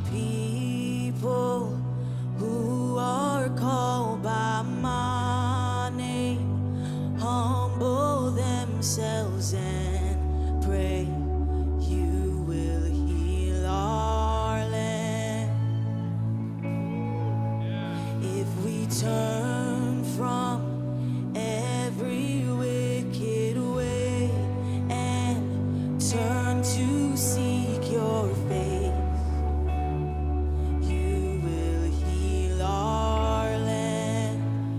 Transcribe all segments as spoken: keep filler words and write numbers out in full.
people who are called by my name humble themselves and pray, you will heal our land. If we turn from every wicked way and turn to seek your face, you will heal our land.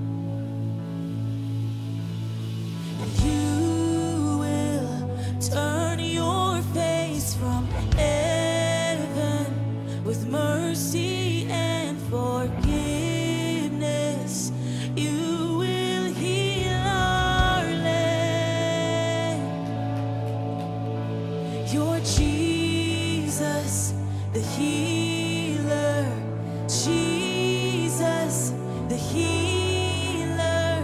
You will turn your face from heaven with mercy and forgiveness. You will heal our land. You're Jesus, the healer. Jesus, the healer.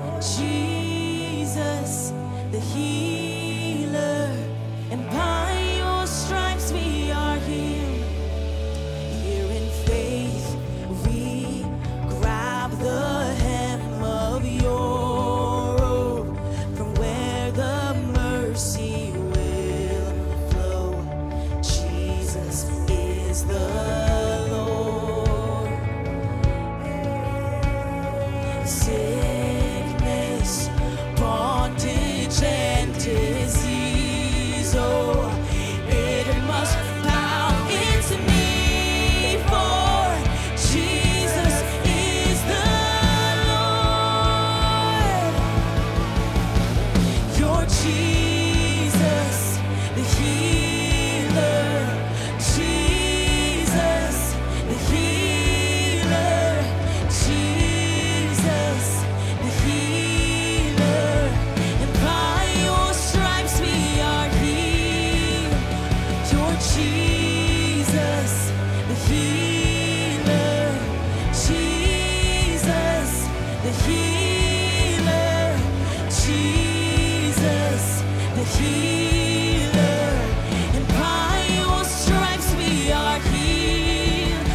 Jesus, the healer. And by your stripes we are healed. Here in faith we grab the hem of your robe, from where the mercy will flow. Jesus is the Lord. Sickness, bondage, and disease, oh, it must bow into me, for Jesus is the Lord. You're Jesus, the healer. Jesus, the healer. Jesus, the healer. And by your stripes we are healed. You're Jesus, the healer. Jesus, the healer. Jesus, the healer. And by your stripes we are healed.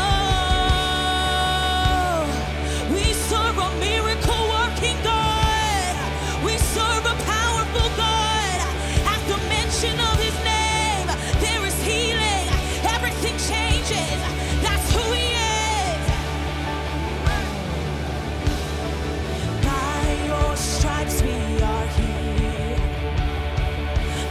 Oh, we serve a miracle working God. We serve a powerful God. At the mention of his name, there is healing. Everything changes. That's who he is. By your stripes we are healed.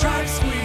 stripes we